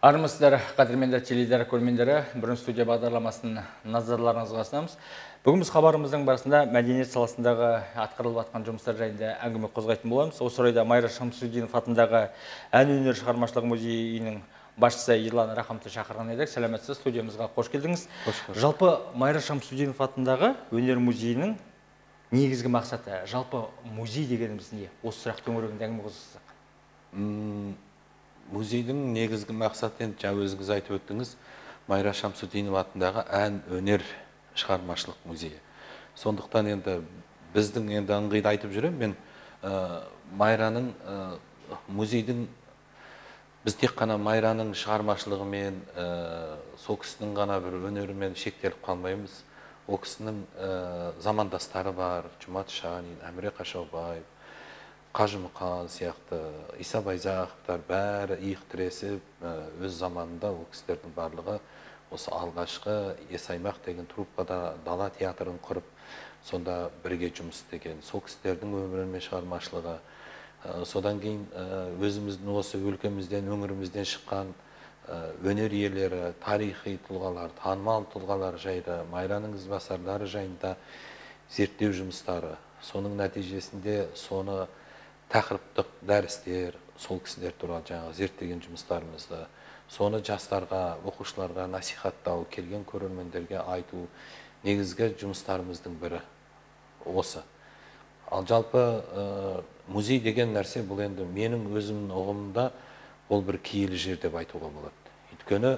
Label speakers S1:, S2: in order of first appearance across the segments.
S1: Армысыздар, қадірменді теледидар көрермендері, Бүрін студия бағдарламасын назарларыңызға ұсынамыз. Бүгін біз хабарымыздың барысында мәдениет саласындағы атқарылып жатқан жұмыстар жайында әңгіме қозғайтын боламыз. Осы орайда Майра Шамсутдинов атындағы ән өнер шығармашылық музейінің басшысы Ерлан Рахымовты шақырған едік. Сәлеметсіз, студиямызға қош келдіңіз. Жалпы Майра Шамсутдинов атындағы өнер музейінің негізгі мақсаты, жалпы музей дегеніміз не? Осы сұрақ төңірегінде әңгіме қозғасақ.
S2: Музейдің негізгі мақсаты, енді жаңа өзіңіз айтып өттіңіз, Майра Шамсутдинова атындағы ән өнер шығармашылық музейі. Сондықтан енді біздің енді ыңғайды айтып жүрем, мен Майраның музейдің біз тек қана Майраның шығармашылығымен, сол кісінің ғана бір өнерімен шектеліп қалмаймыз. Ол кісінің замандастары бар, Жұмат Шанин, Әміре Қашаубаев, Қажымұқан сияқты, Иса Байзақовтар бәрі иық тіресіп, өз заманында ол кісілердің барлығы осы алғашқы Есаймақ деген труппада дала театрын құрып, сонда бірге жұмыс істеген. Сол кісілердің өмірі мен шығармашылығы. Содан кейін өзіміздің осы өлкемізден, өңірімізден шыққан өнер иелері, тарихи тұлғалар, танымал тұлғалар жайлы, Майраның ізбасарлары жайында зерттеу жұмыстары. Соның нәтижесінде соны тақырыптық дәрістер, сол кісілер туралы жаңағы зерттеген жұмыстарымызды, соны жастарға, оқушыларға насихаттау, келген көрермендерге айту негізгі жұмыстарымыздың бірі осы. Ал жалпы музей деген нәрсе бұл енді менің өзімнің ұғымымда ол бір киелі жер деп айтуға болады. Өйткені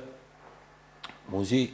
S2: музей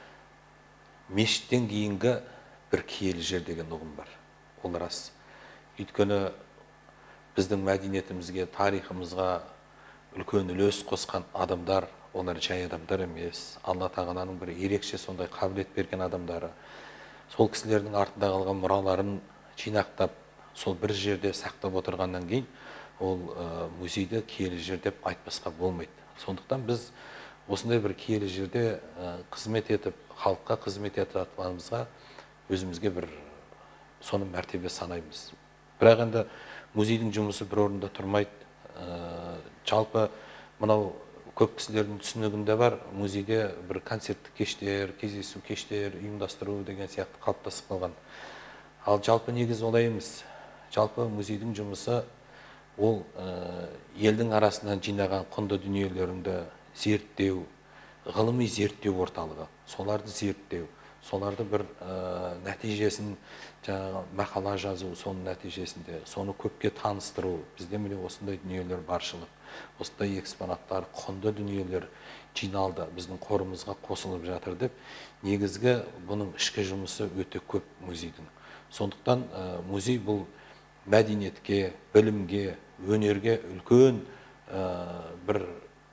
S2: мешіттен кейінгі бір киелі жер деген ұғым бар. Ол рас. Өйткені біздің мәдениетімізге, тарихымызға үлкен үлес қосқан адамдар, олар жай адамдар емес, Алла тағаланың бір ерекше сондай қабілет берген адамдары. Сол кісілердің артында қалған мұраларын жинақтап, сол бір жерде сақтап отырғаннан кейін, ол музейді киелі жер деп айтпасқа болмайды. Сондықтан біз осындай бір киелі жерде қызмет етіп, халыққа қызмет етіп жатқанымызға өзімізге бір соны мәртебе санаймыз. Бірақ енді музейдің жұмысы бір орында тұрмайды. Жалпы мынау көп кісілердің түсінігінде бар, музейде бір концерттік кештер, кездесу кештер ұйымдастыру деген сияқты қалыптасып қалған. Ал жалпы негіз олай емес. Жалпы музейдің жұмысы ол елдің арасынан жинаған құнды дүниелеріңді зерттеу, ғылыми зерттеу орталығы. Соларды зерттеу, соларды бір нәтижесін мақала жазу, соның нәтижесінде соны көпке таныстыру. Бізде міне осындай дүниелер баршылық, осындай экспонаттар, құнды дүниелер жиналды, біздің қорымызға қосылып жатыр деп, негізгі бұның ішкі жұмысы өте көп музейдің. Сондықтан музей бұл мәдениетке, білімге, өнерге үлкен бір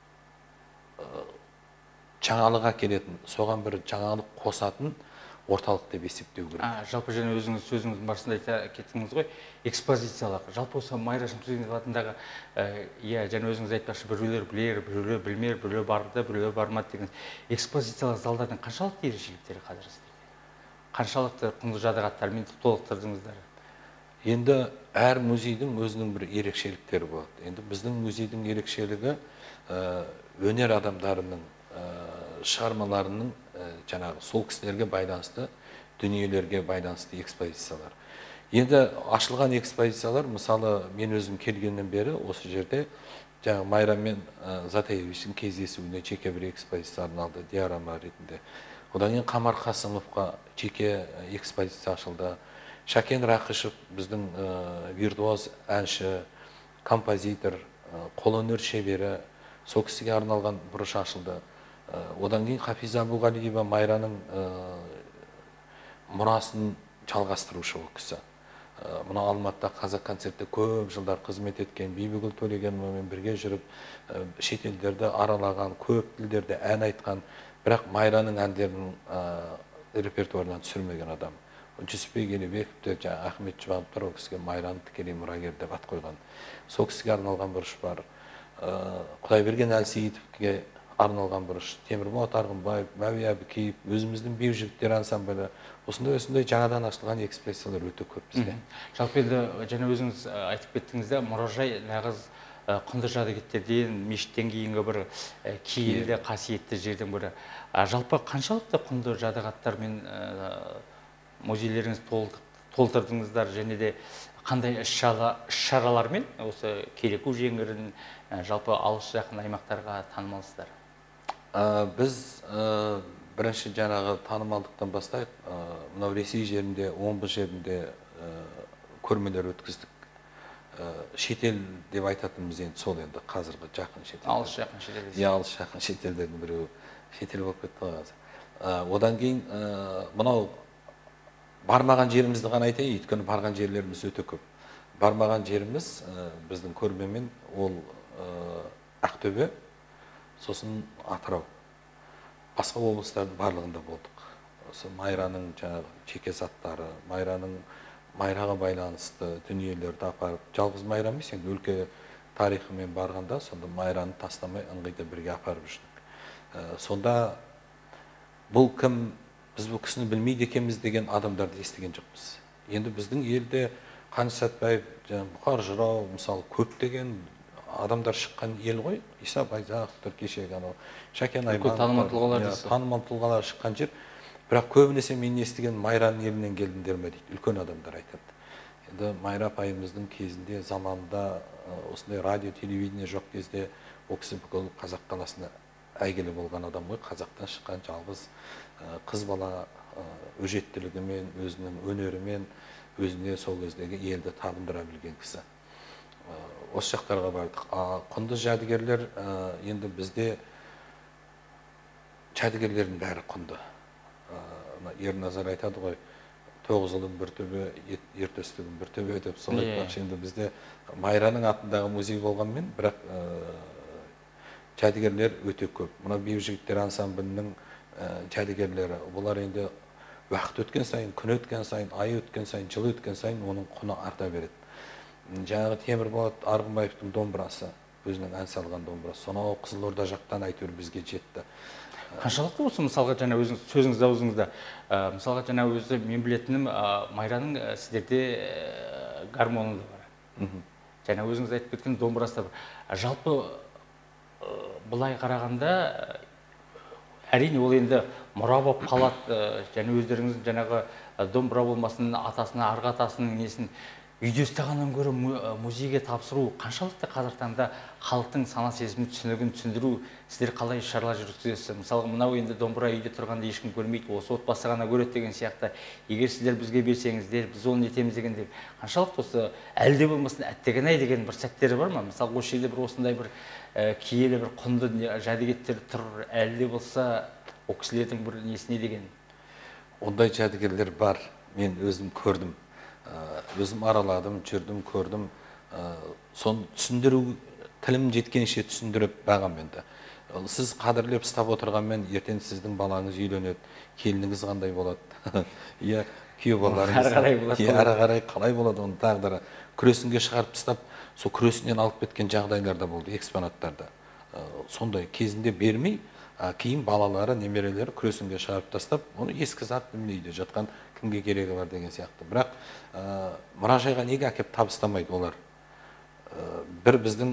S2: жаңалыға келетін, соған бір жаңалық қосатын орталық деп есептеу керек.
S1: Жалпы және өзіңіз сөзіңіздің барысында айта кеттіңіз ғой, экспозициялық. Жалпы осы Майра Шамсутдинова атындағы, және өзіңіз айтпақшы, біреулер білер, біреулер білмер, біреулер барды, біреулер бармады деген экспозициялық залдардың қаншалықты ерекшеліктері қазір сіздерде? Қаншалықты құнды жадағаттармен толықтырдыңыздар?
S2: Енді әр музейдің өзінің бір ерекшеліктері болады. Енді біздің музейдің ерекшелігі өнер адамдарының шығармаларының жаңағы сол кісілерге байланысты, дүниелерге байланысты экспозициялар. Енді ашылған экспозициялар, мысалы, мен өзім келгеннен бері осы жерде жаңағы Майра мен Затаевичтің кездесуіне жеке бір экспозиция арналды, диорама ретінде. Одан кейін Қамар Қасымовқа жеке экспозиция ашылды. Шәкен Рақышев біздің виртуоз әнші, композитор, қолөнер шебері, сол кісіге арналған бұрыш ашылды. Одан кейін Хафиза Абуғалиева Майраның мұрасын жалғастырушы ол кісі. Мұна Алматыда Қазақ концертте көп жылдар қызмет еткен, Бибігүл Төлегеновамен бірге жүріп, шетелдерді аралаған, көп тілдерде ән айтқан, бірақ Майраның әндерінің репертуарынан түсірмеген адам. Жүсіпбек Елебеков те, Ахмет Жұбановтар ол кісіге Майраны тікелей мұрагер деп ат қойған. Сол кісіге арналған бұрыш бар. Құдайберген Әлсейітовке арналған бұрыш, Темірболат Арғынбаев, Мәуия Әбікеев, өзіміздің беу жігіттер ансамблі, осындай жаңадан ашылған экспозициялар өте көп бізде.
S1: Жалпы енді және өзіңіз айтып кеттіңіз де, мұражай нағыз құнды жәдігерден мешіттен кейінгі бір киелі қасиетті жердің бірі. Жалпы қаншалықты құнды жәдігаттар мен музейлеріңіз толтырдыңыздар, және де қандай іс-шаралармен осы Кереку жеңгірін жалпы алыс жақын аймақтарға танымалсыздар?
S2: Біз бірінші жаңағы танымалдықтан бастайық. Мынау Ресей жерінде, Омбы жерінде көрмелер өткіздік. Шетел деп айтатынымыз енді сол, енді қазіргі жақын шетел.
S1: Алыс жақын шетел.
S2: Алыс жақын шетелдердің біреуі шетел болып кетті қазір. Одан кейін мынау бармаған жерімізді ғана айтайын, өйткені барған жерлеріміз өте көп. Бармаған жеріміз біздің көрмемен ол Ақтөбе, сосын Атырау. Басқа облыстардың барлығында болдық. Осы Майраның жаңағы жеке заттары, Майраға байланысты дүниелерді апарып, жалғыз Майра емес, енді өлке тарихымен барғанда, сонда Майраны тастамай ыңғайда бірге апарып жүрдік. Сонда бұл кім, біз бұл кісіні білмейді екенбіз деген адамдарды естіген жоқпыз. Енді біздің елде Қаныш Сәтбаев, Бұқар Жырау, мысалы көптеген адамдар шыққан ел ғой. Иса Байзақовтар, кешегі Шәкен Айманов, танымал тұлғалар шыққан жер. Бірақ көбінесе мен естіген Майраның елінен келдіңдер ме дейді, үлкен адамдар айтады. Енді Майра апайымыздың кезінде, заманында осындай радио, телевидение жоқ кезде ол кісі бүкіл қазақ даласына әйгілі болған адам ғой. Қазақтан шыққан жалғыз қыз бала өжеттілігімен, өзінің өнерімен, өзіне сол кездегі елді табындыра білген кісі. Осы жақтарға бардық. Құнды жәдігерлер, енді бізде жәдігерлердің бәрі құнды. Ерназар айтады ғой, 9 ұлың бір төбе, ертөстігің бір төбе деп, сол айтпақшы. Енді бізде Майраның атындағы музей болғанмен, бірақ жәдігерлер өте көп. Мына Бейбітжігіттер ансамблінің жәдігерлері, бұлар енді уақыт өткен сайын, күн өткен сайын, ай өткен сайын, жыл өткен сайын оның құны арта береді. Жаңағы Темірболат Арғынбаевтың домбырасы, өзінің ән салған домбырасы, сонау Қызылорда жақтан әйтеуір бізге жетті.
S1: Қаншалықты осы, мысалға жаңа өзіңіз сөзіңізді аузыңызда, мысалға жаңа өзі мен білетінім, Майраның сіздерде гармоны да бар. Жаңа өзіңіз айтып кеткен домбырасы да бар. Жалпы бұлай қарағанда, әрине ол енді мұра болып қалады, және өздеріңіз жаңағы домбыра болмасын, атасына, арғы атасының несін үйде ұстағаннан гөрі музейге тапсыру қаншалықты қазір таңда халықтың сана сезімін түсінігін түсіндіру, сіздер қалай шаралар жүргізесіз? Мысалы, мынау енді домбыра үйде тұрғанда ешкім көрмейді, осы отбасы ғана көреді деген сияқты. Егер сіздер бізге берсеңіздер, біз оны нетеміз дегенде, қаншалықты осы әлде болмасын әттеген-ай деген бір сәттері бар ма? Мысалы, осы жерде бір осындай бір киелі бір құнды жәдігерлер тұр, әлде болса о кісілердің бір несіне деген?
S2: Ондай жәдігерлер бар, мен өзім көрдім. Өзім араладым, жүрдім, көрдім. Соны түсіндіру, тілім жеткенше түсіндіріп бағам енді. Сіз қадірлеп ұстап отырғанмен, ертең сіздің балаңыз үйленеді, келініңіз қандай болады? Иә, күйеу балаларыңыз ары қарай қалай болады оның тағдыры? Күресінге шығарып тастап, сол күресінен алып кеткен жағдайлар да болды, экспонаттарда. Сондай кезінде бермей, кейін балалары, немерелері күресінге шығарып тастап, оны ескі зат білмейді, жатқан кімге керегі бар деген сияқты. Бірақ мұражайға неге әкеп табыстамайды олар? Бір біздің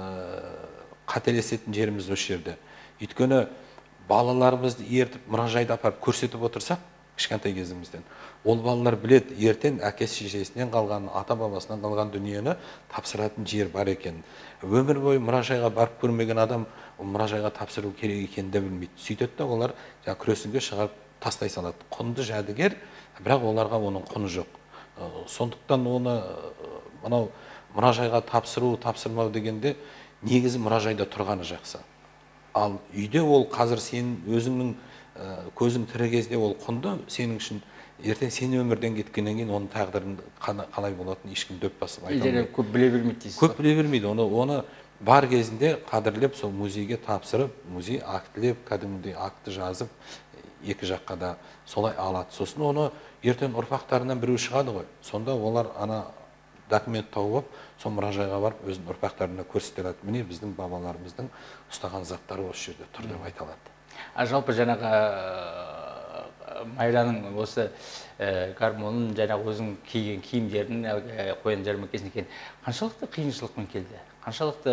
S2: қателесетін жеріміз осы жерде. Өйткені балаларымызды ертіп мұражайда апарып көрсетіп отырсақ, кішкентай кезімізден, ол балалар біледі, ертең әкесі шешесінен қалған, ата бабасынан қалған дүниені тапсыратын жер бар екен. Өмір бойы мұражайға барып көрмеген адам мұражайға тапсыру керек екенін де білмейді. Сөйтеді де олар күресінге шығарып тастай салады. Құнды жәдігер, бірақ оларға оның құны жоқ. Сондықтан оны мынау мұражайға тапсыру, тапсырмау дегенде негізі мұражайда тұрғаны жақсы. Ал үйде ол қазір сен өзіңнің көзің тірі кезде ол құнды, сенің үшін ертең сен өмірден кеткеннен кейін оның тағдырын қалай болатынын ешкім дөп басып айта алмайды.
S1: Көп біле бермейді дейсіз.
S2: Көп біле бермейді. Оны бар кезінде қадірлеп сол музейге тапсырып, музей актілеп, кәдімгідей акты жазып, екі жаққа да солай алады. Сосын оны ертең ұрпақтарынан біреу шығады ғой. Сонда олар ана документ тауып, сол мұражайға барып, өзінің ұрпақтарына көрсетеді. Міне біздің бабаларымыздың ұстаған заттары осы жерде тұр деп айта алады.
S1: Жалпы жаңағы Майраның осы гармонын, жаңағы өзің киген киімдерін қоян жәрмеңкесіне екен. Қаншалықты қиыншылықпен келді? Қаншалықты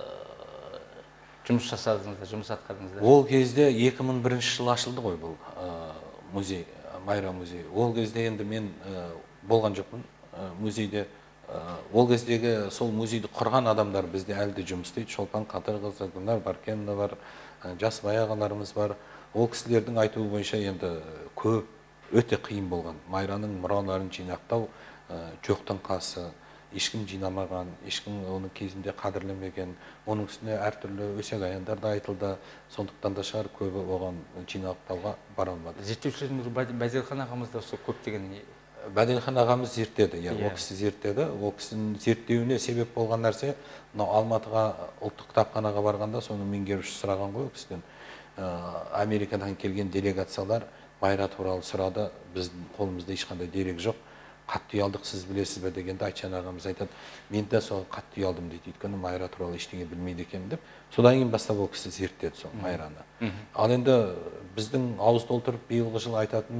S1: жұмыс жасадыңыздар, жұмыс атқардыңыздар?
S2: Ол кезде 2001 жылы ашылды ғой бұл музей, Майра музейі. Ол кезде енді мен болған жоқпын музейде. Ол кездегі сол музейді құрған адамдар бізде әлі де жұмыс істейді. Шолпан Қатырқызы, Гүлнар Баркенова бар, Жасыбай ағаларымыз бар. Ол кісілердің айтуы бойынша енді көп, өте қиын болған. Майраның мұраларын жинақтау жоқтың қасы, ешкім жинамаған, ешкім оның кезінде қадірлемеген. Оның үстіне әртүрлі өсек аяндар да айтылды. Сондықтан да шығар көбі оған жинақтауға бара алмады.
S1: Зерттеушілердің Бәделхан ағамыз да осы көптеген
S2: Бәделхан ағамыз зерттеді, ол кісі зерттеді. Ол кісінің зерттеуіне себеп болған нәрсе, Алматыға ұлттық кітапханаға барғанда соны меңгеруші сұраған ғой, ол кісіден. Америкадан келген делегациялар Майра туралы сұрады, біздің қолымызда ешқандай дерек жоқ. Қатты ұялдық, сіз білесіз бе дегенде Айтжан ағамыз айтады, мен де соған қатты ұялдым дейді, өйткені Майра туралы ештеңе білмейді екенмін деп. Содан кейін бастап ол кісі зерттеді сол Майраны. Ал енді біздің ауыз толтырып биылғы жылы айтатын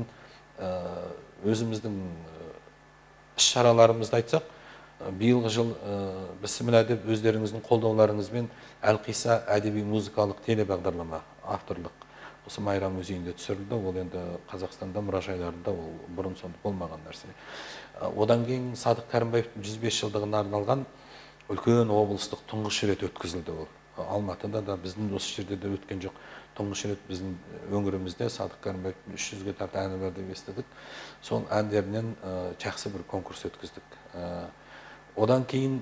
S2: өзіміздің іс-шараларымызды айтсақ, биылғы жыл Бісміллә деп өздеріңіздің қолдауларыңызбен әлқиса әдеби музыкалық телебағдарлама авторлық осы Майра музейінде түсірілді. Ол енді Қазақстанда мұражайларында ол бұрын соңды болмаған нәрсе. Одан кейін Садық Кәрімбаевтың 105 жылдығына арналған үлкен облыстық тұңғыш рет өткізілді ол. Алматыда да біздің осы жерде де өткен жоқ. Тұңғыш рет біздің өңірімізде Садық Кәрімбаевтың 300-ге тарта әні бар деп естідік. Сол әндерінен жақсы бір конкурс өткіздік. Одан кейін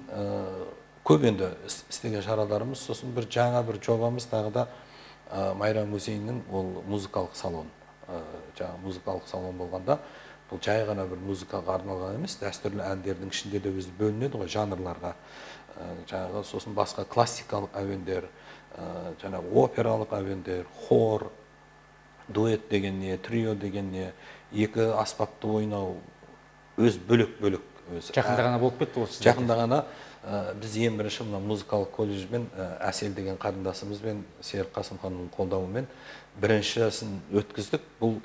S2: көп енді істеген шараларымыз, сосын бір жаңа бір жобамыз тағы да Майра музейінің ол музыкалық салон. Жаңа музыкалық салон болғанда, бұл жай ғана бір музыкаға арналған емес, дәстүрлі әндердің ішінде де өзі бөлінеді ғой жанрларға. Жаңағы сосын басқа классикалық әуендер, жаңағы опералық әуендер, хор, дуэт деген не, трио деген не, екі аспапты ойнау өз бөлек-бөлек.
S1: Жақында ғана болып кетті осы.
S2: Жақында ғана біз ең бірінші мына музыкалық колледжбен Әсел деген қарындасымызбен Серік Қасымханның қолдауымен біріншісін өткіздік. Бұл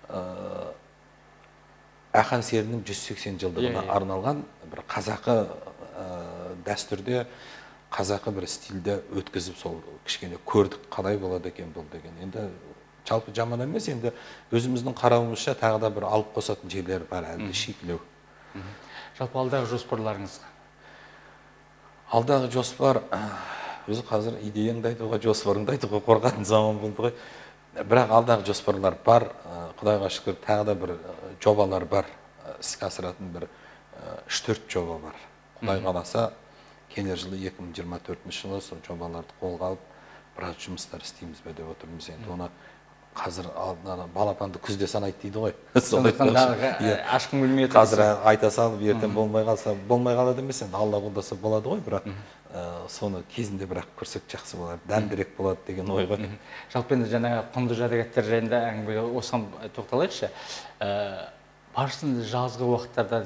S2: Ақан серінің 180 жылдығына арналған бір қазақы дәстүрде, қазақы бір стильде өткізіп сол кішкене көрдік қалай болады екен бұл деген. Енді жалпы жаман емес, енді өзіміздің қарауымызша тағы да бір алып қосатын жерлер бар, әлі шикілеу.
S1: Жалпы алдағы жоспарларыңыз?
S2: Алдағы жоспар, өзі қазір идеяңды айтуға, жоспарыңды айтуға қорқатын заман болды ғой. Бірақ алдағы жоспарлар бар, Құдайға шүкір тағы да бір жобалар бар, іске асыратын бір 3-4 жоба бар. Құдай қаласа, келер жылы 2024 жылы сол жобаларды қолға алып, біраз жұмыстар істейміз бе деп отырмыз. Енді оны қазір балапанды күзде санайды дейді ғой.
S1: Сондықтан ашқым келмей отырсыз.
S2: Қазір айта салып, ертең болмай қалса, болмай қалады емес, енді Алла қолдаса болады ғой, бірақ соны кезінде бірақ көрсек жақсы болады, дәмдірек болады деген ой ғой.
S1: Жалпы енді жаңа құнды жәдігерлер жайында әңгіме осыған тоқталайықшы. Барысында жазғы уақыттарда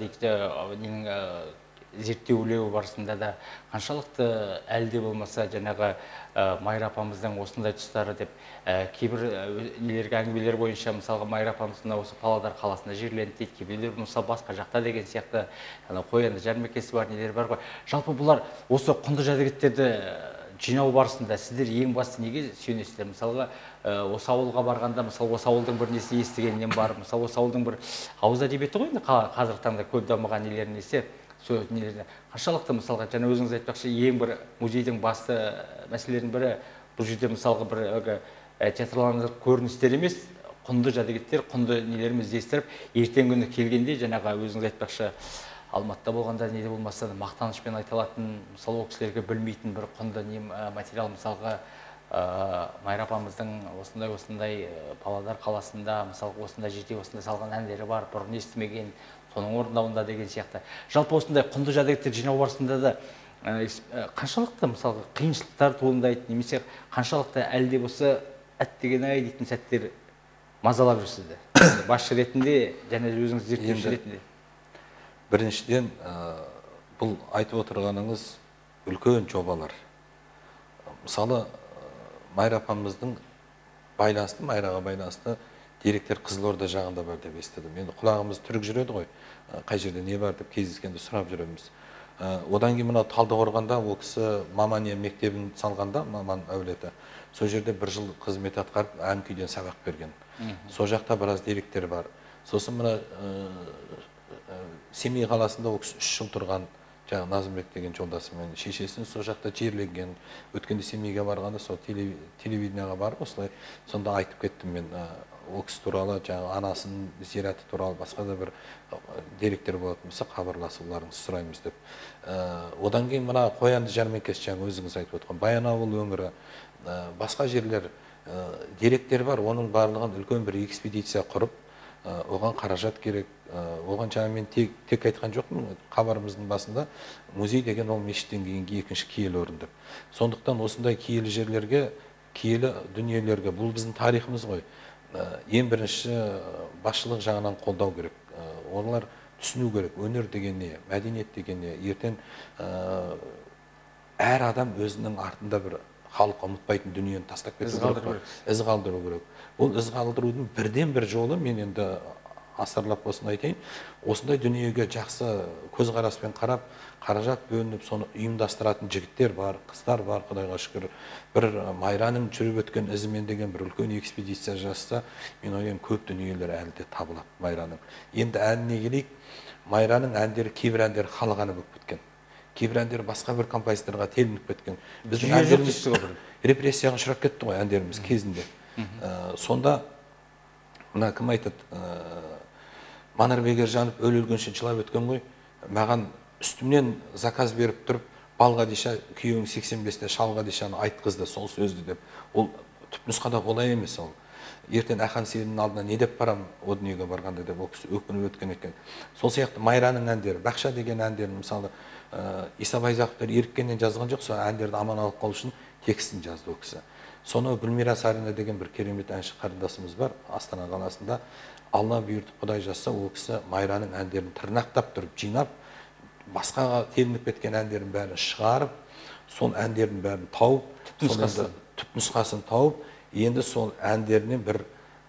S1: зерттеулеу барысында да қаншалықты әлде болмаса жаңағы Майра апамыздың осындай тұстары деп кейбір нелерге әңгімелер бойынша мысалға Майра апамыздың осы Павлодар қаласында жерленді дейді, кейбіреулер мысалы басқа жақта деген сияқты қоянды жәрмеңкесі бар, нелер бар ғой. Жалпы бұлар осы құнды жәдігерді жинау барысында сіздер ең басты неге сүйенесіздер? Мысалға осы ауылға барғанда, мысалы осы ауылдың бір несін естігеннен бар, мысалы осы ауылдың бір ауыз әдебиеті ғой, қазіргі таңда көп дамыған нелерін есе қаншалықты мысалға жаңа өзіңіз айтпақшы ең бір музейдің басты мәселелерінің бірі бұл жерде мысалға бір театрландырып көріністер емес, құнды жәдігерлер, құнды нелерін іздестіріп, ертеңгі күні келгенде жаңағы өзіңіз айтпақшы Алматыда болғанда неде болмаса мақтанышпен айтылатын, мысалы ол кісілерге білмейтін бір құнды материал, мысалға Майра апамыздың осындай Павлодар қаласында мысалға осындай жерде осындай салған әндері бар, бұрын естімеген, соның орындауында деген сияқты. Жалпы осындай құнды жәдігерлер жинау барысында да қаншалықты мысалға қиыншылықтар туындайды, немесе қаншалықты әлде болса әттеген-ай дейтін сәттер мазалап жүрсізді? Басшы ретінде, және өзіңіз зерттеуші ретінде.
S2: Біріншіден, бұл айтып отырғаныңыз үлкен жобалар. Мысалы, Майра апамыздың Майраға байланысты деректер Қызылорда жағында бар деп естідім. Енді құлағымыз түрік жүреді ғой, қай жерде не бар деп кездескенде сұрап жүреміз. Одан кейін мына Талдықорғанда ол кісі Мамания мектебін салғанда, Маман әулеті, сол жерде 1 жыл қызмет атқарып, ән күйден сабақ берген. Сол жақта біраз деректер бар. Сосын мына Семей қаласында ол кісі 3 жыл тұрған, жаңағы Назымбек деген жолдасымен, шешесін сол жақта жерленген. Өткенде Семейге барғанда сол телевидениеға барып, осылай сонда айтып кеттім мен ол кісі туралы, жаңағы анасының зираты туралы басқа да бір деректер болатын болса, хабарласуларыңызды сұраймыз деп. Одан кейін мына Қоянды жәрмеңкесі, жаңа өзіңіз айтып отқан Баянауыл өңірі, басқа жерлер деректер бар. Оның барлығын үлкен бір экспедиция құрып, оған қаражат керек. Оған жаңа мен тек айтқан жоқпын, хабарымыздың басында музей деген ол мешіттен кейінгі екінші киелі орын деп. Сондықтан осындай киелі жерлерге, киелі дүниелерге, бұл біздің тарихымыз ғой, ең бірінші басшылық жағынан қолдау керек. Олар түсіну керек, өнер деген не, мәдениет деген не. Ертең әр адам өзінің артында бір халық ұмытпайтын дүниені тастап кету керек, із қалдыру керек. Ол із қалдырудың бірден бір жолы, мен енді асарлап осыны айтайын, осындай дүниеге жақсы көзқараспен қарап, қаражат бөлініп, соны ұйымдастыратын жігіттер бар, қыздар бар, Құдайға шүкір. Бір Майраның жүріп өткен ізімен деген бір үлкен экспедиция жасса, мен ойлаймын, көп дүниелер әлі де табылады Майраның. Енді әніне келейік, Майраның әндері, кейбір әндері халық әні болып кеткен. Кейбір әндері басқа бір композиторға телініп кеткен. Біздің әндеріміз репрессияға ұшырап кетті ғой, әндеріміз кезінде. Сонда мына кім айтады, Манар Бегержанов өлі өлгенше жылап өткен ғой, маған үстімнен заказ беріп тұрып, Балғадиша күйеуің 85-те Шалғадишаны айтқызды сол сөзді деп. Ол түпнұсқада олай емес. Ол ертең Ахан Сейдінің алдына не деп барам, о дүниеге барғанда деп ол кісі өкініп өткен екен. Сол сияқты Майраның әндері, Бақша деген әндерін, мысалы Иса Байзақовтар еріккеннен жазған жоқ, сол әндерді аман алып қалу үшін текстін жазды ол кісі. Соны Гүлмира Сарина деген бір керемет әнші қарындасымыз бар, Астана қаласында. Алла бұйыртып Құдай жазса, ол кісі Майраның әндерін тырнақтап тұрып, жинап, басқаға телініп кеткен әндерін бәрін шығарып, сол әндерін бәрін тауып, түпнұсқасын тауып, енді сол әндерінен бір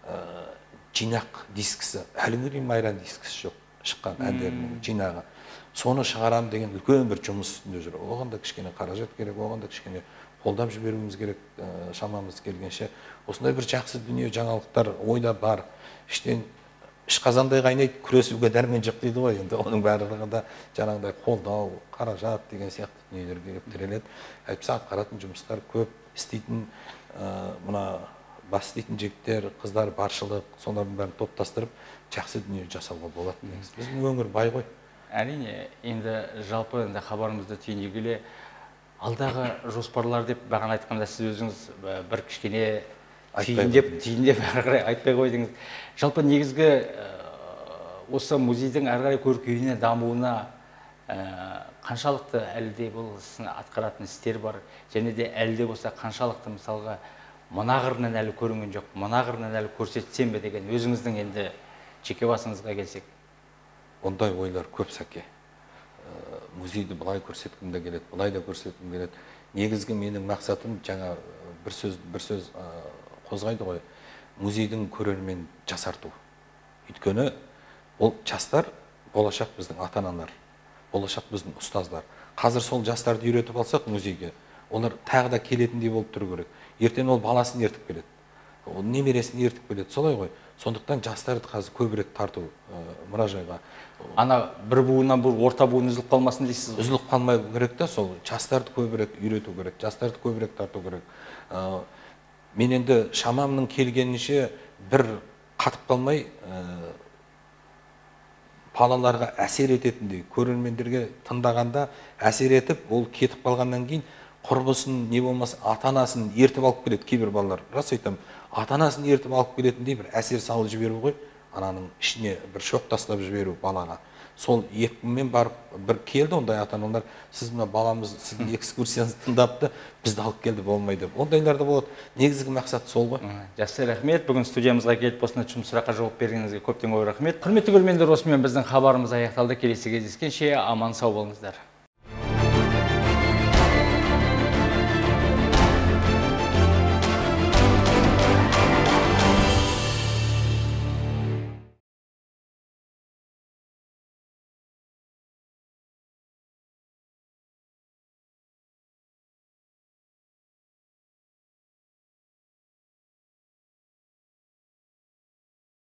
S2: жинақ дискісі, әлі күнге дейін Майран дискісі жоқ, шыққан әндерінің жинағы. Соны шығарам деген үлкен бір жұмыс үстінде жүр. Оған да кішкене қаражат керек, оған да кішкене қолдап жіберуіміз керек, шамамыз келгенше. Осындай бір жақсы дүние, жаңалықтар ойда бар. Іштен ішқазандай қайнайды, күресуге дәрмен жоқ дейді ғой. Енді оның барлығында жаңағыдай қолдау, қаражат деген сияқты дүниелерге келіп тіреледі. Әйтпесе атқаратын жұмыстар көп, істейтін мына бас істейтін жігіттер, қыздар баршылық, солардың бәрін топтастырып, жақсы дүние жасауға болады. Біздің өңір бай ғой.
S1: Әрине, енді жалпы хабарымызды түйіндей келе, алдағы жоспарлар деп бағана айтқанда сіз өзіңіз бір кішкене түйіндеп әрі қарай айтпай қойдыңыз. Жалпы негізгі осы музейдің әрі қарай көркеюіне, дамуына қаншалықты әлі де бұл атқаратын істер бар, және де әлі де болса қаншалықты мысалға мына қырынан әлі көрінген жоқ, мына қырынан әлі көрсетсем бе деген өзіңіздің енді жеке басыңызға келсек.
S2: Ондай ойлар көп сәке. Музейді бұлай көрсеткім де келеді, бұлай да көрсеткім келеді. Негізгі менің мақсатым жаңа бір сөз қозғайды ғой, музейдің көрермен жасарту. Өйткені ол жастар болашақ біздің ата-аналар, болашақ біздің ұстаздар. Қазір сол жастарды үйретіп алсақ музейге, олар тағы да келетіндей болып тұру керек. Ертең ол баласын ертіп келеді, ол немересін ертіп келеді, солай ғой. Сондықтан жастарды қазір көбірек тарту мұражайға.
S1: Ана бір буыннан бір орта буын үзіліп қалмасын дейсіз?
S2: Үзіліп қалмай керек та, сол жастарды көбірек үйрету керек, жастарды көбірек тарту керек. Мен енді шамамның келгенінше бір қатып қалмай, балаларға әсер ететіндей, көрермендерге тыңдағанда әсер етіп, ол кетіп қалғаннан кейін құрбысын, не болмаса ата-анасын ертіп алып келеді кейбір балалар. Рас айтам, ата-анасын ертіп алып келетіндей бір әсер салып жіберу ғой, ананың ішіне бір шоқ тастап жіберу балаға. Сол екпінмен барып бір келді ондай ата-аналар, сіз мына баламыз сіздің экскурсияңызды тыңдапты, бізді алып келді болмайды. Ондайлар да болады. Негізгі мақсат сол ғой.
S1: Жақсы, рахмет. Бүгін студиямызға келіп осындай жұмыс сұраққа жауап бергеніңізге көптен көп рахмет. Құрметті көрермендер, осымен біздің хабарымыз аяқталды. Келесі кездескенше аман сау болыңыздар.